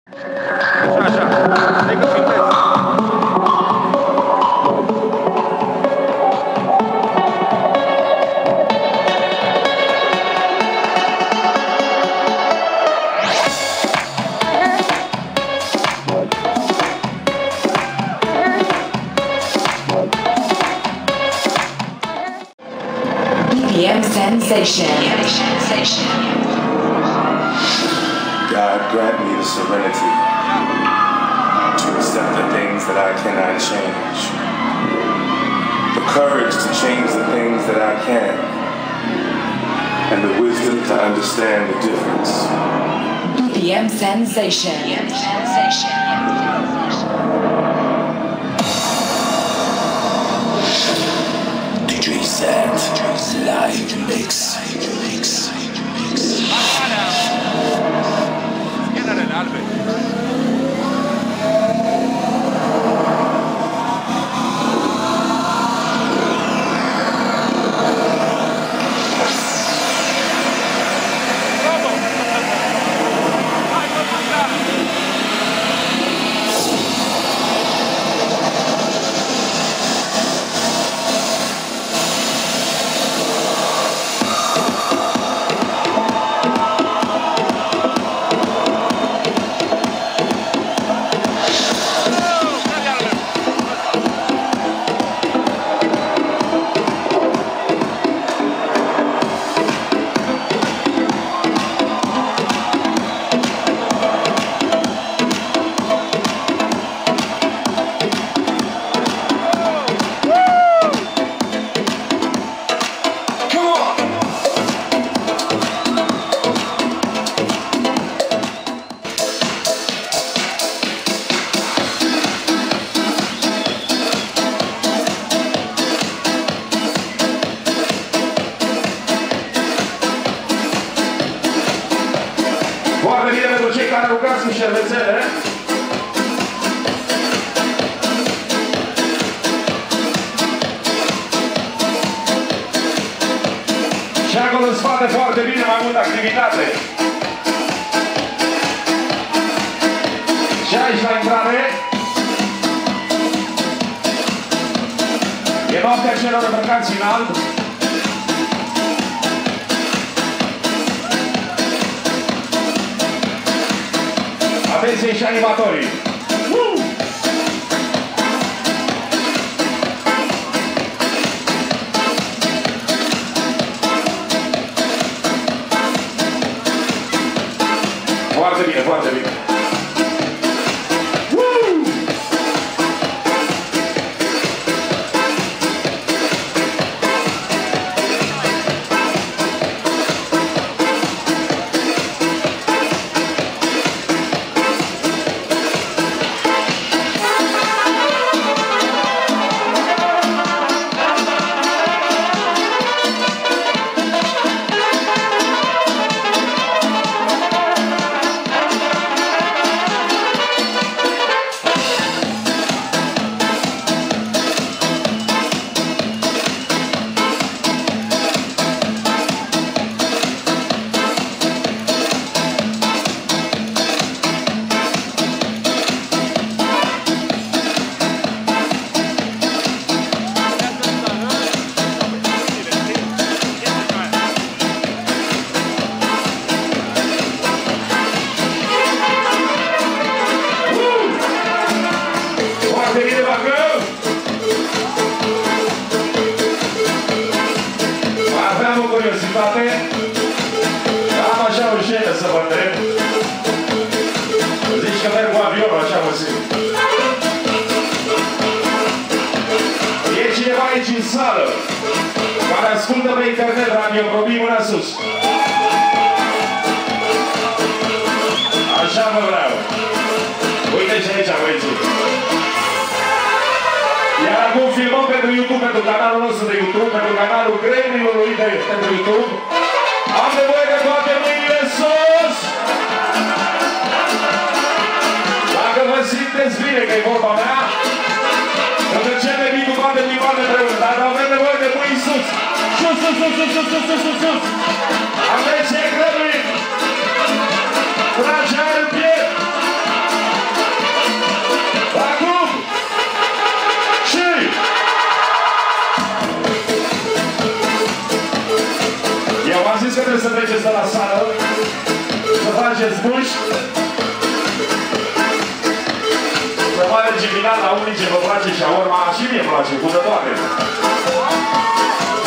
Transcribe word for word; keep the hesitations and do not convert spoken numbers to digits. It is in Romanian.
Așa, așa. Hai că filmez. Sensation. Sensation. God grant me the serenity to accept the things that I cannot change, the courage to change the things that I can, and the wisdom to understand the difference. B P M Sensation. Sensation. D J Set live mix. Mix. Mix. Schienele albe. Șervețele. Și acolo în spate foarte bine, mai multă activitate. Și aici la intrare e noaptea celor îmbrăcați în alb. Atenție și animatorii! Uh! Foarte bine, foarte bine! Uh! Am așa o șenă să vă întreb. Zici că merg cu avionul, așa mă simt. E cineva aici în sală care ascultă pe internet radio, probii mâna sus. Așa mă vreau. Uite și aici, băieții. Iar acum filmăm pentru YouTube, pentru canalul nostru de YouTube, pentru canalul Kremlinului de pentru YouTube. Am nevoie de toate mâinile sus! Dacă vă simteți bine, că e vorba mea, când începe mitul toate picioarele împreună, dar avem nevoie de mâini sus! Sus, sus, sus, sus, sus, sus, sus, sus, sus! Atenție, Kremlin! Trage aer în piept! la sală, să faceți muși, să mergem la unii ce vă place și a urma, și mie îmi place, cu de toate.